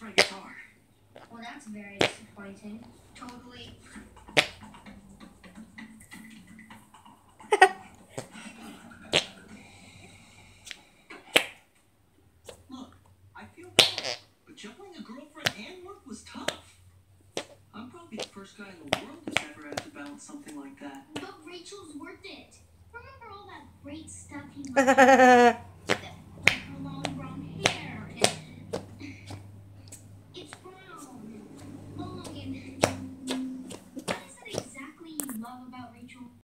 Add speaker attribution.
Speaker 1: my guitar.
Speaker 2: Well, that's very disappointing. Totally.
Speaker 1: Look, I feel bad, but juggling a girlfriend and work was tough. I'm probably the first guy in the world who's ever had to balance something like that.
Speaker 2: But Rachel's worth it. Remember all that great stuff he wanted? Like her long brown hair and it's brown, long, and what is it exactly you love about Rachel?